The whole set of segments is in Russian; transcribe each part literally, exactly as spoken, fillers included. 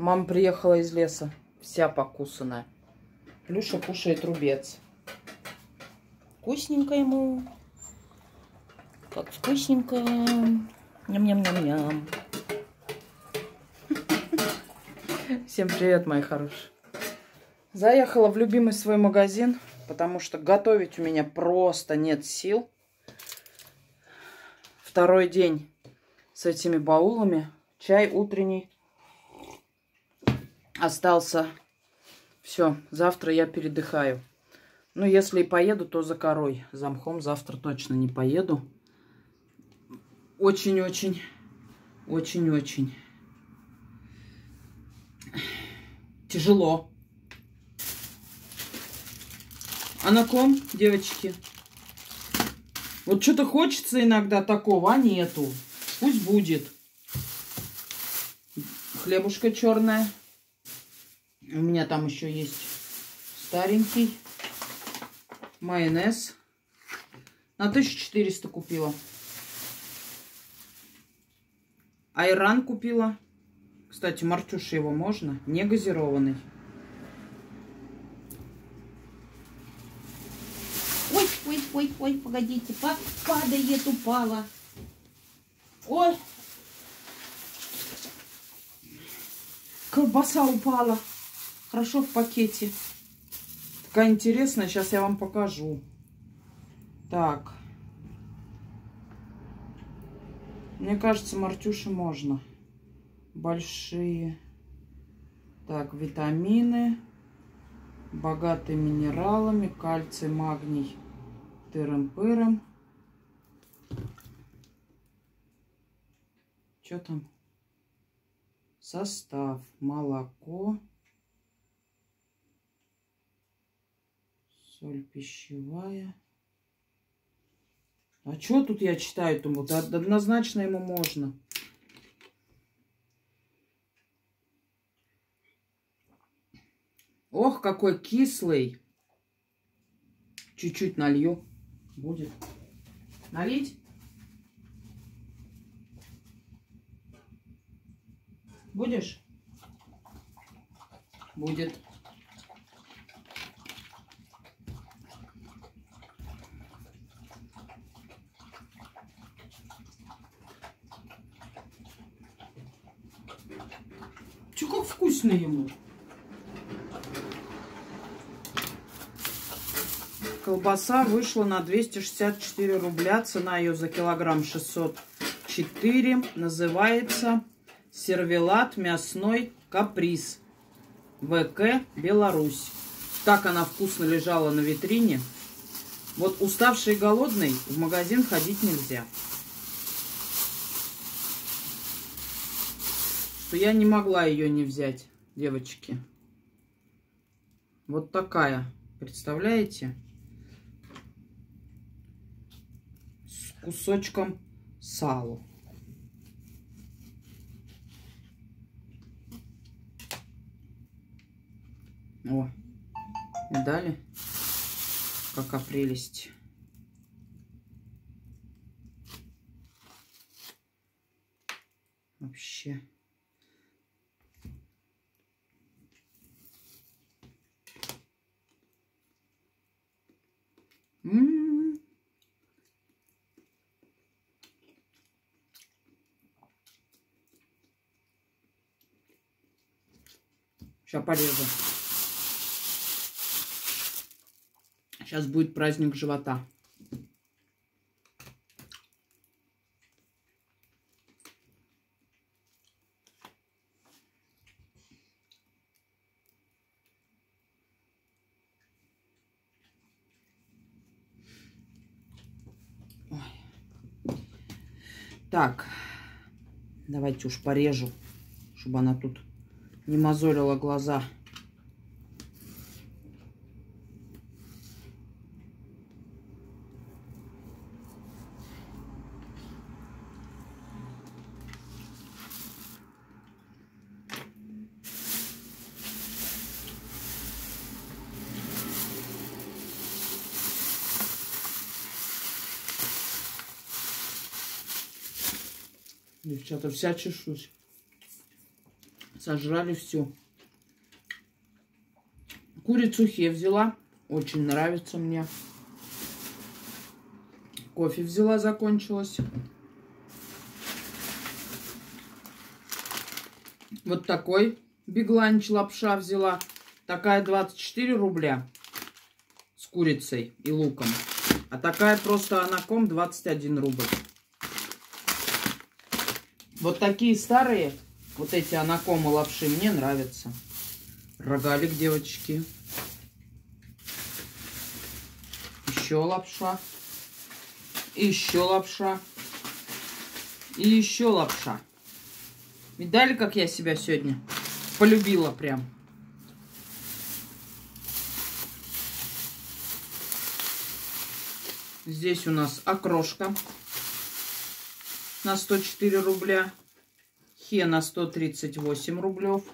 Мама приехала из леса, вся покусанная. Плюша кушает рубец. Вкусненько ему. Как вкусненько. Ням-ням-ням-ням. Всем привет, мои хорошие. Заехала в любимый свой магазин, потому что готовить у меня просто нет сил. Второй день с этими баулами. Чай утренний остался. Все, завтра я передыхаю. Ну, если и поеду, то за корой. За мхом завтра точно не поеду. Очень-очень, очень-очень тяжело. А на ком, девочки? Вот что-то хочется иногда такого, а нету. Пусть будет. Хлебушка черная. У меня там еще есть старенький. Майонез. На тысячу четыреста купила. Айран купила. Кстати, Мартюше его можно. Не газированный. Ой, ой, ой, ой, погодите. Падает, упала. Ой. Колбаса упала. Хорошо в пакете. Такая интересная. Сейчас я вам покажу. Так. Мне кажется, Мартюше можно. Большие. Так, витамины. Богатые минералами. Кальций, магний. Тырым-пырым. Что там? Состав. Молоко. Соль пищевая. А что тут я читаю-то? Вот однозначно ему можно. Ох, какой кислый. Чуть-чуть налью. Будет. Налить? Будешь? Будет. Чё, как вкусно ему. Колбаса вышла на двести шестьдесят четыре рубля. Цена ее за килограмм шестьсот четыре. Называется сервелат мясной каприз. ВК Беларусь. Так она вкусно лежала на витрине. Вот уставший и голодный в магазин ходить нельзя. Что я не могла ее не взять, девочки. Вот такая. Представляете? С кусочком сала. О, видали? Какая прелесть. Вообще. М-м-м. Сейчас порежу. Сейчас будет праздник живота. Ой. Так, давайте уж порежу, чтобы она тут не мозолила глаза. Девчата, вся чешусь. Сожрали всю. Курицу хе взяла. Очень нравится мне. Кофе взяла, закончилось. Вот такой бегланч лапша взяла. Такая двадцать четыре рубля с курицей и луком. А такая просто анаком двадцать один рубль. Вот такие старые, вот эти анакомы лапши мне нравятся. Рогалик, девочки. Еще лапша. Еще лапша. И еще лапша. Видали, как я себя сегодня полюбила прям? Здесь у нас окрошка на сто четыре рубля. Хе на сто тридцать восемь рублев.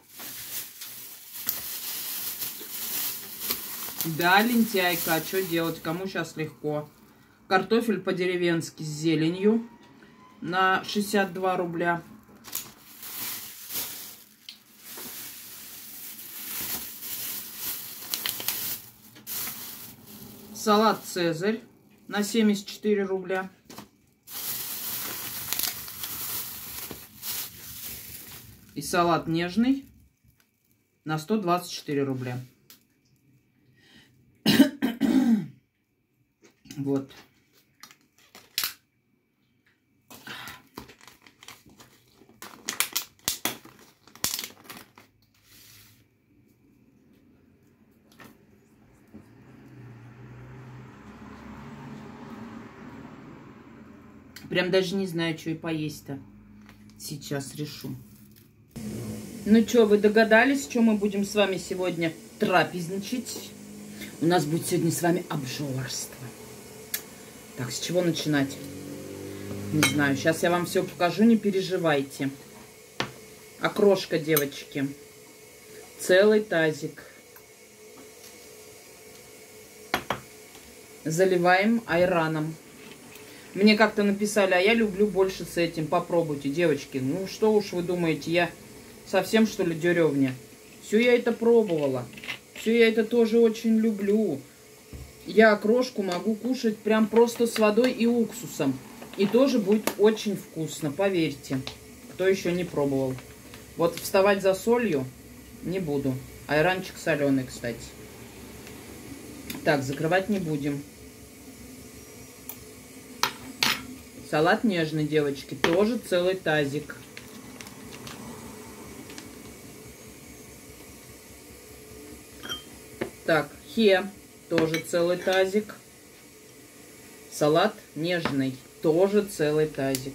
Да, лентяйка, а что делать? Кому сейчас легко? Картофель по-деревенски с зеленью на шестьдесят два рубля. Салат «Цезарь» на семьдесят четыре рубля. И салат нежный на сто двадцать четыре рубля. Вот. Прям даже не знаю, что и поесть-то. Сейчас решу. Ну что, вы догадались, что мы будем с вами сегодня трапезничать? У нас будет сегодня с вами обжорство. Так, с чего начинать? Не знаю, сейчас я вам все покажу, не переживайте. Окрошка, девочки. Целый тазик. Заливаем айраном. Мне как-то написали, а я люблю больше с этим. Попробуйте, девочки. Ну, что уж вы думаете, я совсем, что ли, деревня? Все я это пробовала. Все я это тоже очень люблю. Я окрошку могу кушать прям просто с водой и уксусом. И тоже будет очень вкусно, поверьте. Кто еще не пробовал. Вот вставать за солью не буду. Айранчик соленый, кстати. Так, закрывать не будем. Салат нежный, девочки, тоже целый тазик. Так, хе, тоже целый тазик. Салат нежный, тоже целый тазик.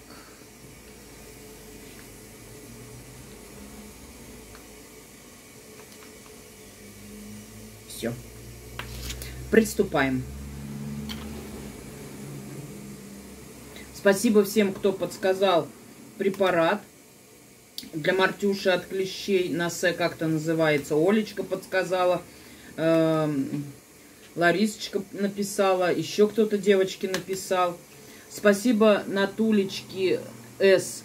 Все. Приступаем. Спасибо всем, кто подсказал препарат для Мартюши от клещей. На С как-то называется. Олечка подсказала. Э, Ларисочка написала. Еще кто-то, девочки, написал. Спасибо Натулечке С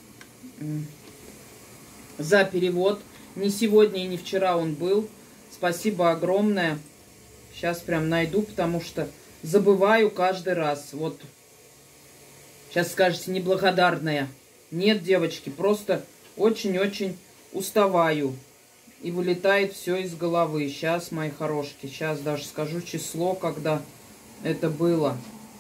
за перевод. Не сегодня и не вчера он был. Спасибо огромное. Сейчас прям найду, потому что забываю каждый раз. Вот. Сейчас скажете, неблагодарная. Нет, девочки, просто очень-очень уставаю. И вылетает все из головы. Сейчас, мои хорошки, сейчас даже скажу число, когда это было.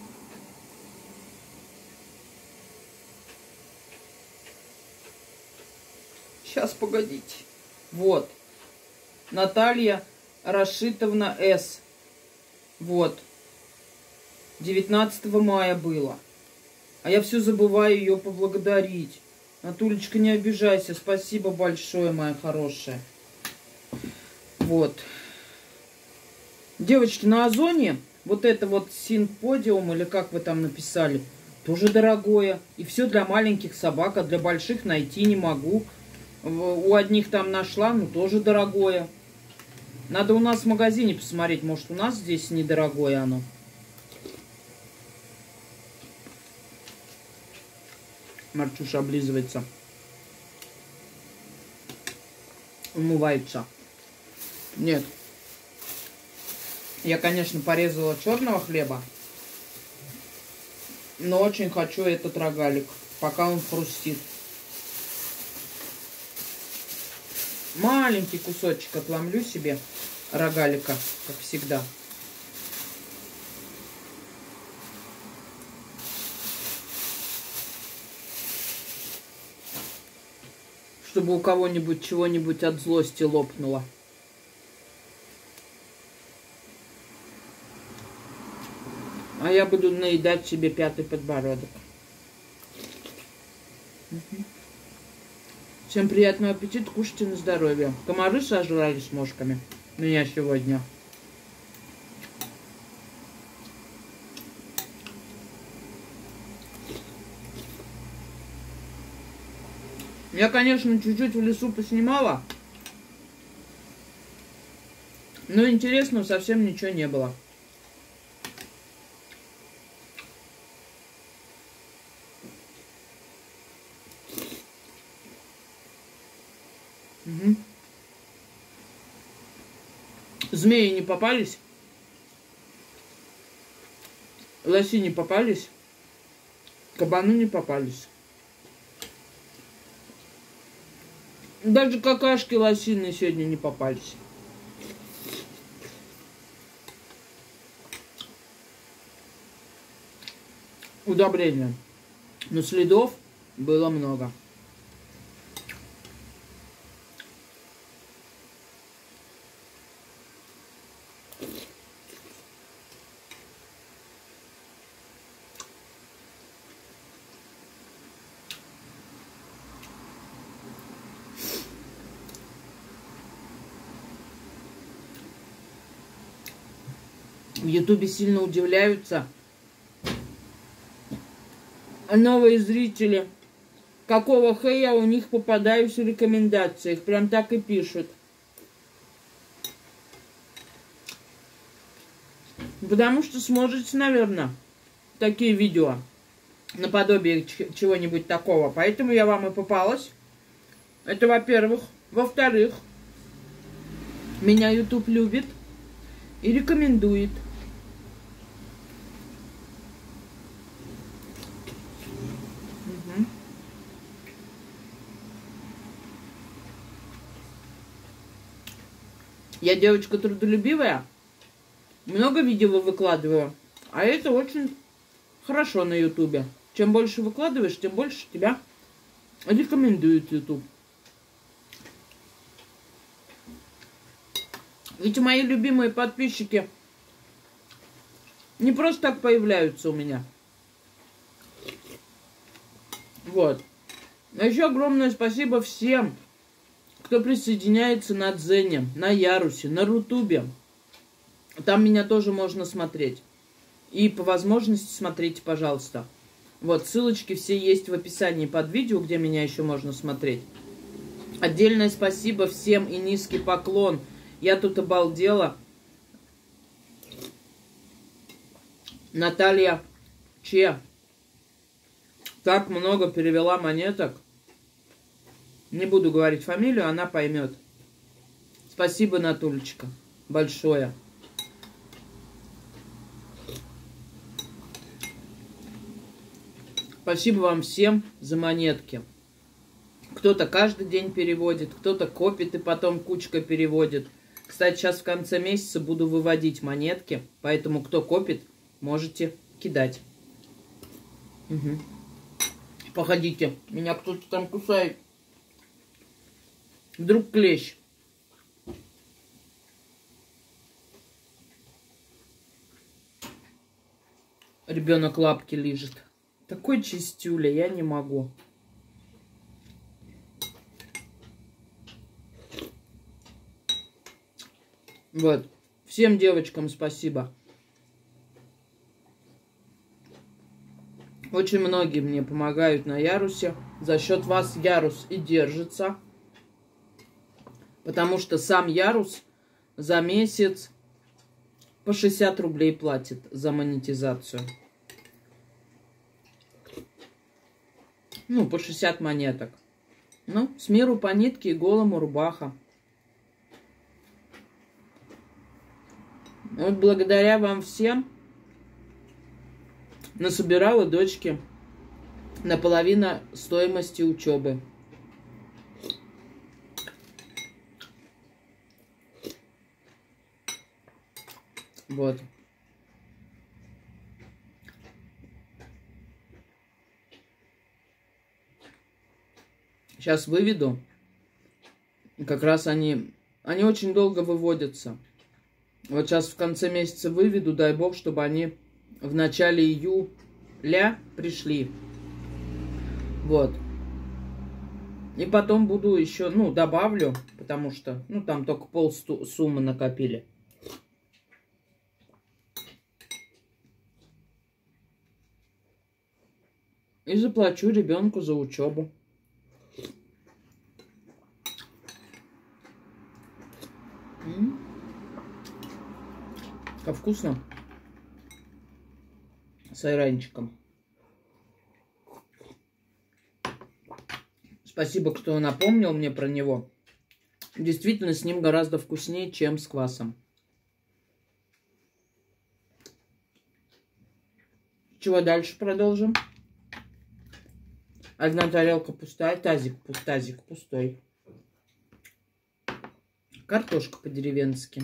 Сейчас, погодите. Вот. Наталья Рашитовна С. Вот. девятнадцатого мая было. А я все забываю ее поблагодарить. Натулечка, не обижайся. Спасибо большое, моя хорошая. Вот. Девочки, на Озоне вот это вот синподиум, или как вы там написали, тоже дорогое. И все для маленьких собак, а для больших найти не могу. У одних там нашла, но тоже дорогое. Надо у нас в магазине посмотреть, может у нас здесь недорогое оно. Мартюша облизывается. умывается. Нет. Я, конечно, порезала черного хлеба. Но очень хочу этот рогалик, пока он хрустит. Маленький кусочек отломлю себе рогалика, как всегда. Чтобы у кого-нибудь чего-нибудь от злости лопнуло. А я буду наедать себе пятый подбородок. Угу. Всем приятного аппетита, кушайте на здоровье. Комары сожрали с мошками меня сегодня. Я, конечно, чуть-чуть в лесу поснимала, но интересного совсем ничего не было. Угу. Змеи не попались, лоси не попались, кабаны не попались. Даже какашки лосиные сегодня не попались. Удобрения. Но следов было много. В Ютубе сильно удивляются новые зрители, какого хэя у них попадаюсь в рекомендациях. Прям так и пишут. Потому что смотрите, наверное, такие видео наподобие чего-нибудь такого. Поэтому я вам и попалась. Это во-первых. Во-вторых, меня YouTube любит и рекомендует. Угу. Я девочка трудолюбивая, много видео выкладываю, а это очень хорошо на ютубе. Чем больше выкладываешь, тем больше тебя рекомендует YouTube. Ведь мои любимые подписчики не просто так появляются у меня. Вот. А еще огромное спасибо всем, кто присоединяется на Дзене, на Ярусе, на Рутубе. Там меня тоже можно смотреть. И по возможности смотрите, пожалуйста. Вот, ссылочки все есть в описании под видео, где меня еще можно смотреть. Отдельное спасибо всем и низкий поклон. Я тут обалдела. Наталья Че так много перевела монеток. Не буду говорить фамилию, она поймет. Спасибо, Натулечка, большое. Спасибо вам всем за монетки. Кто-то каждый день переводит, кто-то копит и потом кучкой переводит. Кстати, сейчас в конце месяца буду выводить монетки, поэтому кто копит, можете кидать. Угу. Походите, меня кто-то там кусает. Вдруг клещ. Ребенок лапки лижет. Такой чистюля, я не могу. Вот. Всем девочкам спасибо. Очень многие мне помогают на Ярусе. За счет вас Ярус и держится. Потому что сам Ярус за месяц по шестьдесят рублей платит за монетизацию. Ну, по шестьдесят монеток. Ну, с миру по нитке и голому рубаха. Вот благодаря вам всем насобирала дочке наполовину стоимости учебы. Вот. Сейчас выведу. Как раз они, они очень долго выводятся. Вот сейчас в конце месяца выведу, дай бог, чтобы они в начале июля пришли. Вот. И потом буду еще, ну, добавлю, потому что, ну, там только пол суммы накопили. И заплачу ребенку за учебу. М-м-м. Как вкусно. С айранчиком. Спасибо, кто напомнил мне про него. Действительно, с ним гораздо вкуснее, чем с квасом. Чего дальше продолжим? Одна тарелка пустая, тазик, тазик пустой. Картошка по-деревенски.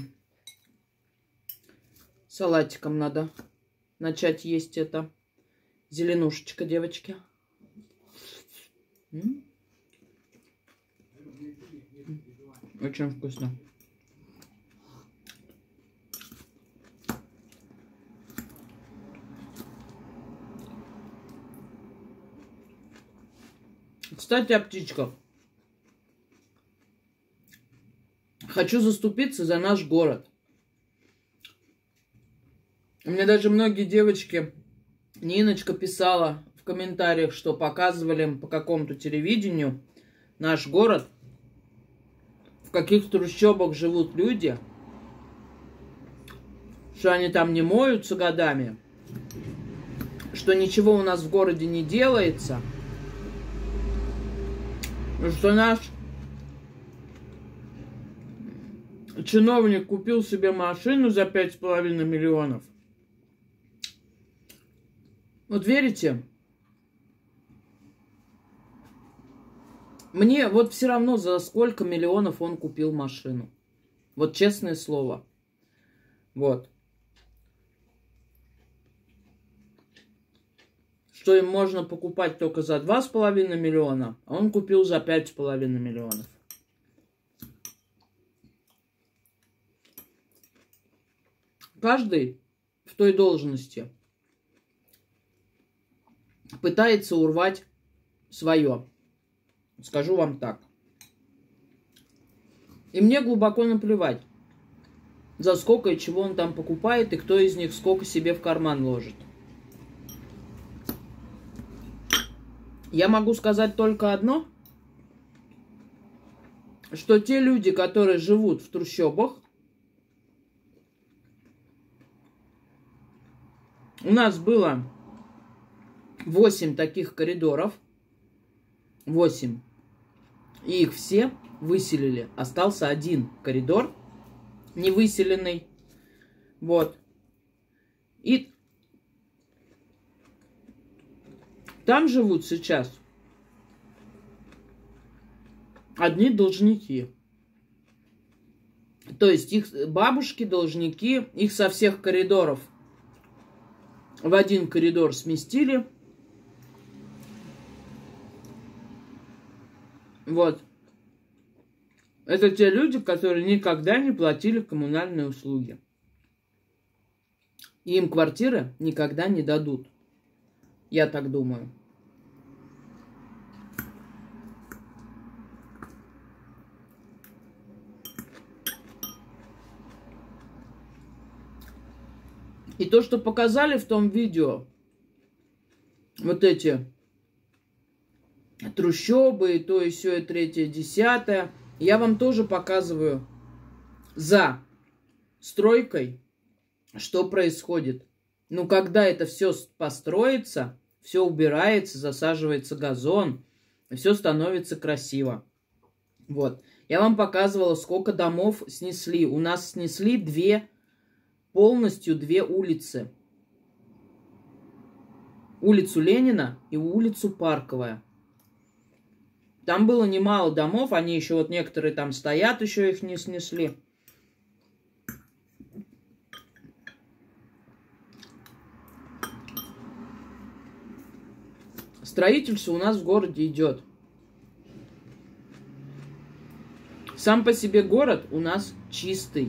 Салатиком надо начать есть это. Зеленушечка, девочки. М-м. Очень вкусно. Кстати, о птичках. Хочу заступиться за наш город. Мне даже многие девочки, Ниночка писала в комментариях, что показывали по какому-то телевидению наш город, в каких трущобах живут люди, что они там не моются годами, что ничего у нас в городе не делается, что наш чиновник купил себе машину за пять с половиной миллионов. Вот верите? Мне вот все равно, за сколько миллионов он купил машину. Вот честное слово. Вот. Что им можно покупать только за два с половиной миллиона, а он купил за пять с половиной миллионов. Каждый в той должности пытается урвать свое. Скажу вам так. И мне глубоко наплевать, за сколько и чего он там покупает, и кто из них сколько себе в карман ложит. Я могу сказать только одно, что те люди, которые живут в трущобах, у нас было восемь таких коридоров. восемь. И их все выселили. Остался один коридор невыселенный. Вот. И там живут сейчас одни должники. То есть их бабушки, должники, их со всех коридоров в один коридор сместили. Вот. Это те люди, которые никогда не платили коммунальные услуги. И им квартиры никогда не дадут. Я так думаю. И то, что показали в том видео, вот эти трущобы, и то, и сё, и третье, и десятое, я вам тоже показываю за стройкой, что происходит. Ну, когда это все построится, все убирается, засаживается газон, и все становится красиво. Вот. Я вам показывала, сколько домов снесли. У нас снесли две полностью две улицы. Улицу Ленина и улицу Парковая. Там было немало домов, они еще вот некоторые там стоят, еще их не снесли. Строительство у нас в городе идет. Сам по себе город у нас чистый.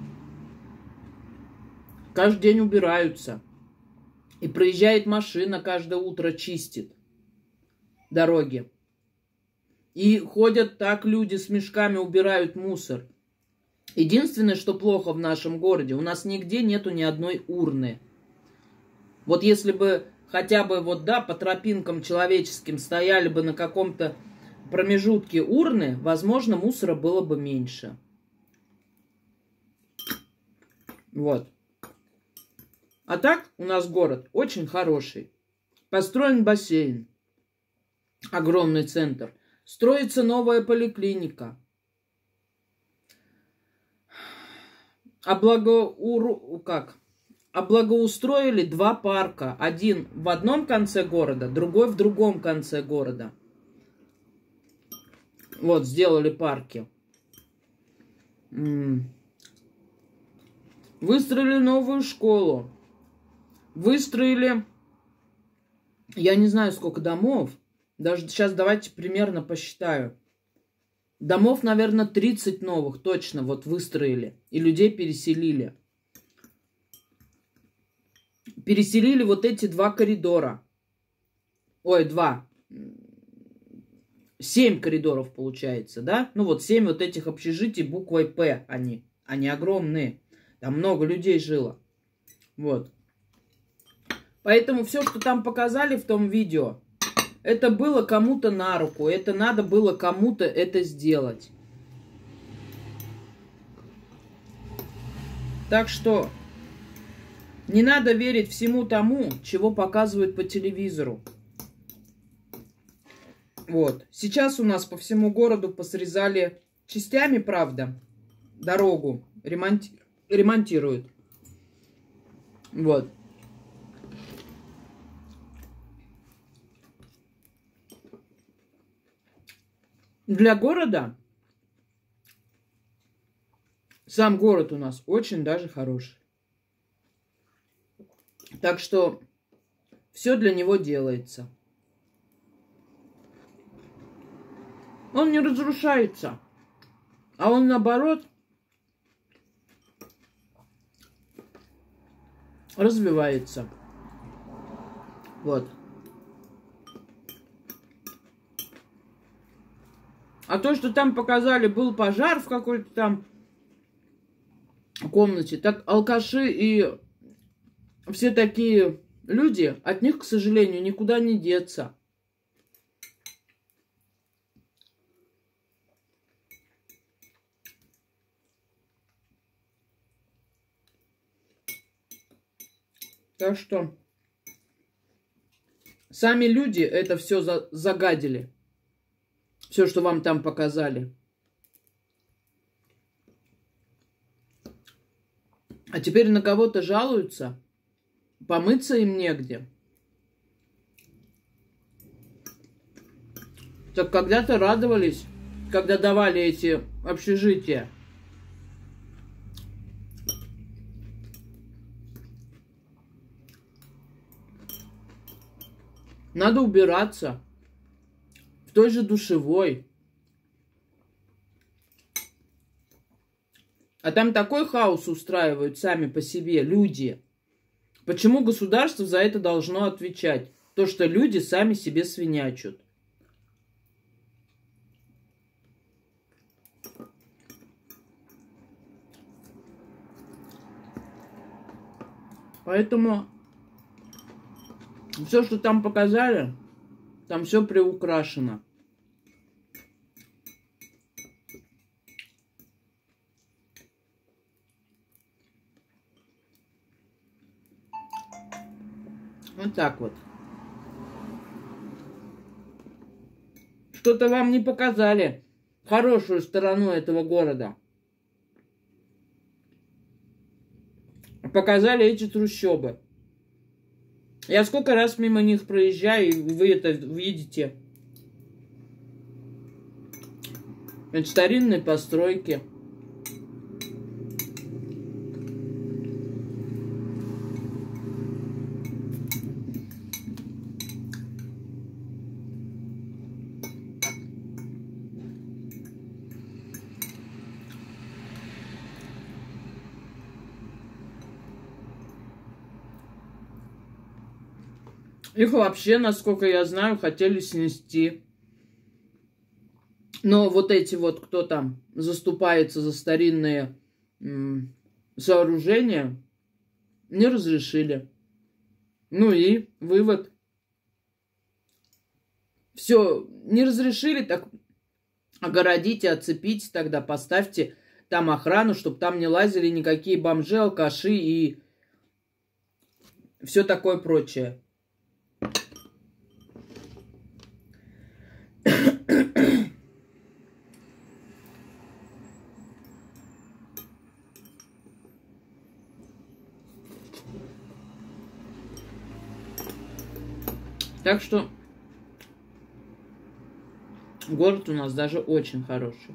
Каждый день убираются. И проезжает машина, каждое утро чистит дороги. И ходят так люди с мешками, убирают мусор. Единственное, что плохо в нашем городе, у нас нигде нету ни одной урны. Вот если бы хотя бы вот, да, по тропинкам человеческим стояли бы на каком-то промежутке урны, возможно, мусора было бы меньше. Вот. А так у нас город очень хороший. Построен бассейн. Огромный центр. Строится новая поликлиника. Облагоуру... как? Облагоустроили два парка. Один в одном конце города, другой в другом конце города. Вот, сделали парки. Выстроили новую школу. Выстроили, я не знаю, сколько домов. Даже сейчас давайте примерно посчитаю. Домов, наверное, тридцать новых точно вот выстроили. И людей переселили. Переселили вот эти два коридора. Ой, два. Семь коридоров получается, да? Ну вот семь вот этих общежитий буквой П они. Они огромные. Там много людей жило. Вот. Поэтому все, что там показали в том видео, это было кому-то на руку. Это надо было кому-то это сделать. Так что не надо верить всему тому, чего показывают по телевизору. Вот. Сейчас у нас по всему городу посрезали частями, правда, дорогу. Ремонти... Ремонтируют. Вот. Для города сам город у нас очень даже хороший. Так что все для него делается. Он не разрушается, а он наоборот развивается. Вот. А то, что там показали, был пожар в какой-то там комнате, так алкаши и все такие люди, от них, к сожалению, никуда не деться. Так что сами люди это все за загадили. Все, что вам там показали. А теперь на кого-то жалуются. Помыться им негде. Так когда-то радовались, когда давали эти общежития. Надо убираться. В той же душевой. А там такой хаос устраивают сами по себе люди. Почему государство за это должно отвечать? То, что люди сами себе свинячат. Поэтому все, что там показали, там все приукрашено. Вот так вот. Что-то вам не показали хорошую сторону этого города. показали эти трущобы. Я сколько раз мимо них проезжаю, и вы это видите. Это старинные постройки. Их вообще, насколько я знаю, хотели снести. Но вот эти вот, кто там заступается за старинные м, сооружения, не разрешили. Ну и вывод. Все, не разрешили, так огородите, оцепите тогда, поставьте там охрану, чтобы там не лазили никакие бомжи, алкаши и все такое прочее. Так что город у нас даже очень хороший.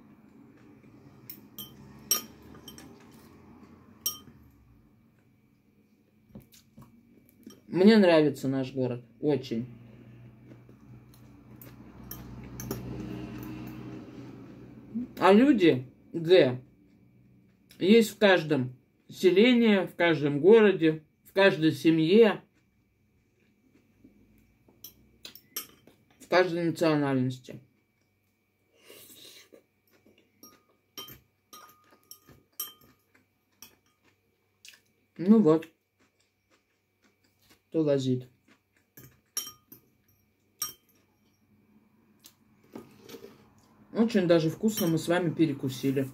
Мне нравится наш город. Очень. А люди, Г, есть в каждом селении, в каждом городе, в каждой семье, в каждой национальности. Ну вот. Кто лазит. Очень даже вкусно мы с вами перекусили.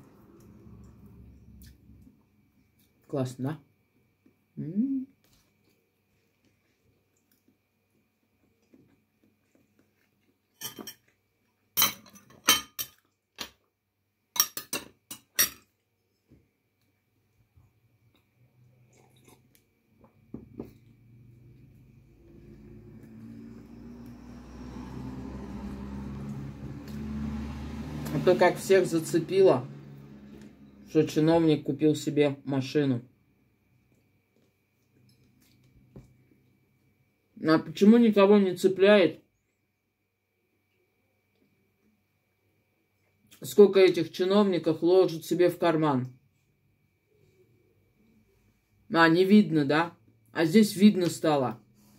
Классно, да? М-м-м. А то как всех зацепило, что чиновник купил себе машину. А почему никого не цепляет? Сколько этих чиновников ложат себе в карман? А, не видно, да? А здесь видно стало.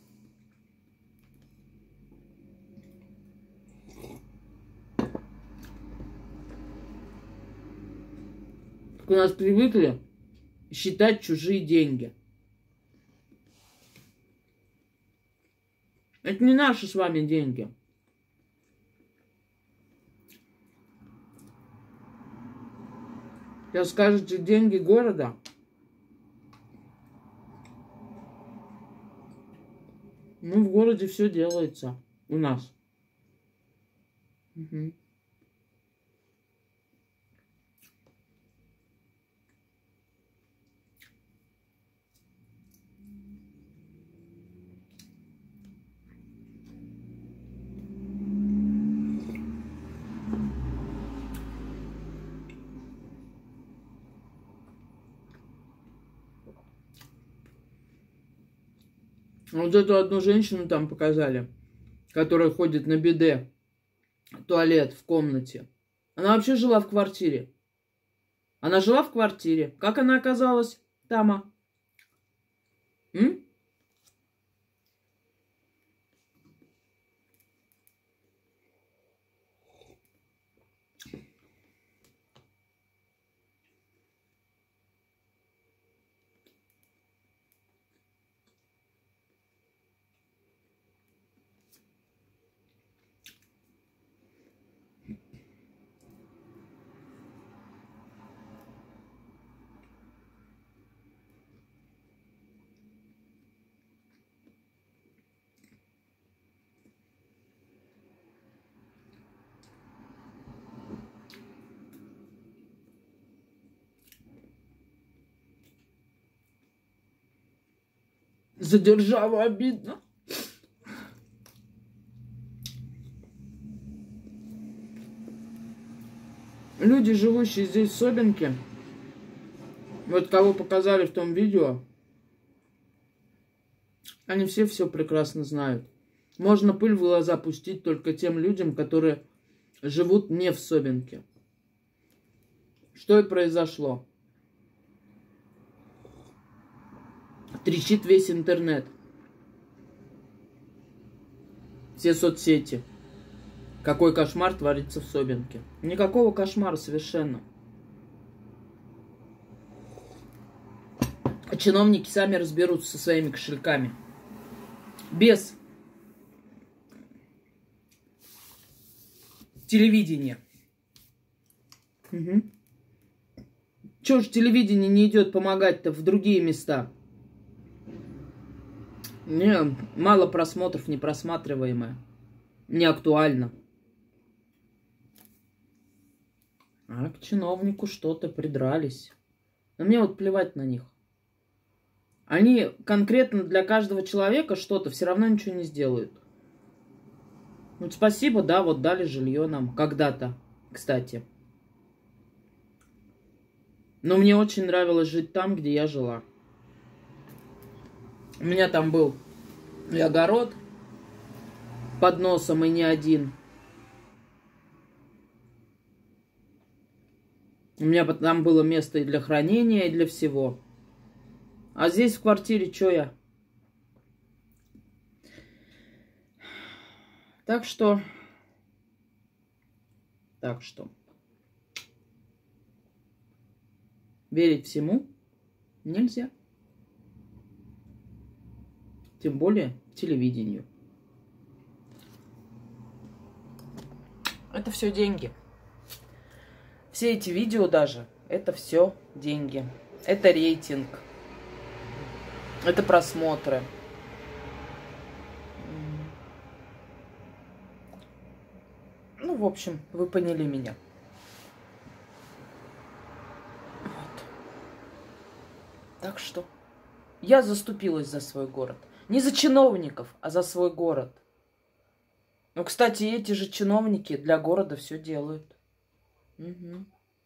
У нас привыкли считать чужие деньги. Это не наши с вами деньги. Сейчас скажете, деньги города. Ну, в городе все делается у нас. Угу. Вот эту одну женщину там показали, которая ходит на биде, туалет в комнате. Она вообще жила в квартире. Она жила в квартире. Как она оказалась там? М? За державу обидно. Люди, живущие здесь в Собинке, вот кого показали в том видео, они все все прекрасно знают. Можно пыль в глаза пустить только тем людям, которые живут не в Собинке. Что и произошло. Трещит весь интернет. Все соцсети. Какой кошмар творится в Собинке. Никакого кошмара совершенно. А чиновники сами разберутся со своими кошельками. Без телевидения. Угу. Чего ж телевидение не идет помогать-то в другие места? Не, мало просмотров, непросматриваемое. Не актуально. А к чиновнику что-то придрались. Но мне вот плевать на них. Они конкретно для каждого человека что-то все равно ничего не сделают. Вот спасибо, да, вот дали жилье нам когда-то, кстати. Но мне очень нравилось жить там, где я жила. У меня там был и огород под носом, и не один. У меня там было место и для хранения, и для всего. А здесь в квартире что я? Так что... Так что... Верить всему нельзя. Тем более телевидению. Это все деньги. Все эти видео даже, это все деньги. Это рейтинг. Это просмотры. Ну, в общем, вы поняли меня. Вот. Так что я заступилась за свой город. Не за чиновников, а за свой город. Ну, кстати, эти же чиновники для города все делают. Угу.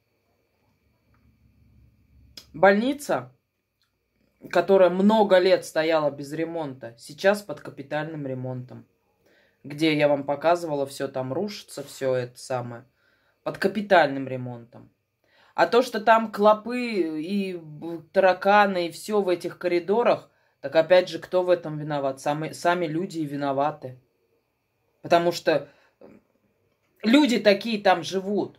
Больница, которая много лет стояла без ремонта, сейчас под капитальным ремонтом. Где я вам показывала, все там рушится, все это самое. Под капитальным ремонтом. А то, что там клопы и тараканы и все в этих коридорах, так опять же, кто в этом виноват? Сами, сами люди и виноваты. Потому что люди такие там живут.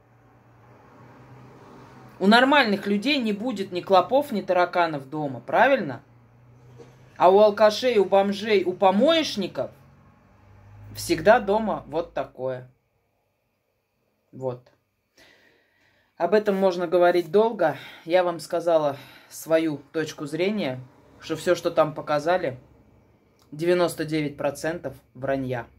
У нормальных людей не будет ни клопов, ни тараканов дома, правильно? А у алкашей, у бомжей, у помоечников всегда дома вот такое. Вот. Об этом можно говорить долго. Я вам сказала свою точку зрения, что все, что там показали, девяносто девять процентов вранья.